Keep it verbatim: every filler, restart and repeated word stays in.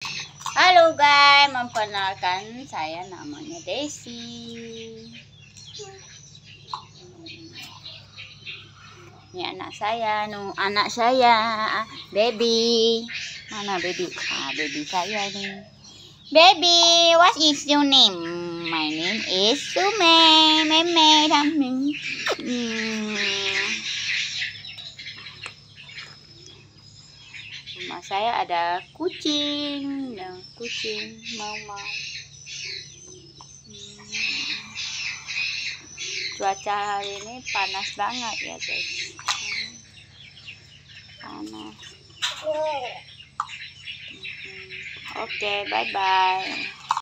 Halo guys, memperkenalkan saya namanya Desi. Ini anak saya, nu anak saya, baby. Mana baby? Ah, baby saya nih. Baby, what is your name? My name is Sume. Meme, Meme. Hmm. Rumah saya ada kucing, dan kucing mau mau. Hmm. Cuaca hari ini panas banget ya guys. Panas. Hmm. Oke, okay, bye bye.